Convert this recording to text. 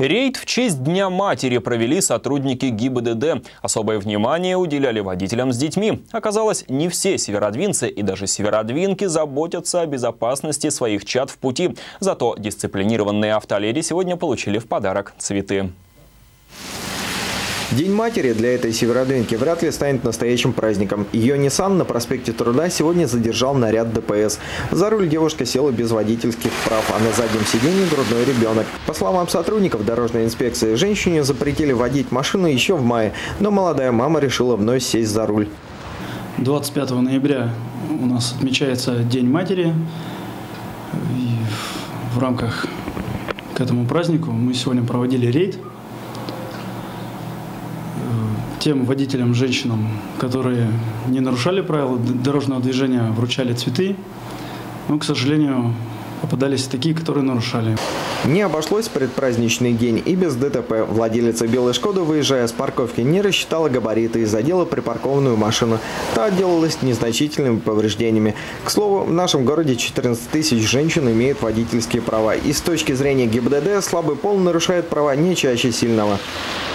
Рейд в честь Дня матери провели сотрудники ГИБДД. Особое внимание уделяли водителям с детьми. Оказалось, не все северодвинцы и даже северодвинки заботятся о безопасности своих чад в пути. Зато дисциплинированные автоледи сегодня получили в подарок цветы. День матери для этой северодвинки вряд ли станет настоящим праздником. Ее Nissan на проспекте Труда сегодня задержал наряд ДПС. За руль девушка села без водительских прав, а на заднем сиденье грудной ребенок. По словам сотрудников дорожной инспекции, женщине запретили водить машину еще в мае, но молодая мама решила вновь сесть за руль. 25 ноября у нас отмечается День матери. И в рамках к этому празднику мы сегодня проводили рейд. Тем водителям, женщинам, которые не нарушали правила дорожного движения, вручали цветы. Но, к сожалению, попадались такие, которые нарушали. Не обошлось предпраздничный день и без ДТП. Владелица белой «Шкоды», выезжая с парковки, не рассчитала габариты и задела припаркованную машину. Та отделалась незначительными повреждениями. К слову, в нашем городе 14 тысяч женщин имеют водительские права. И с точки зрения ГИБДД слабый пол нарушает права не чаще сильного.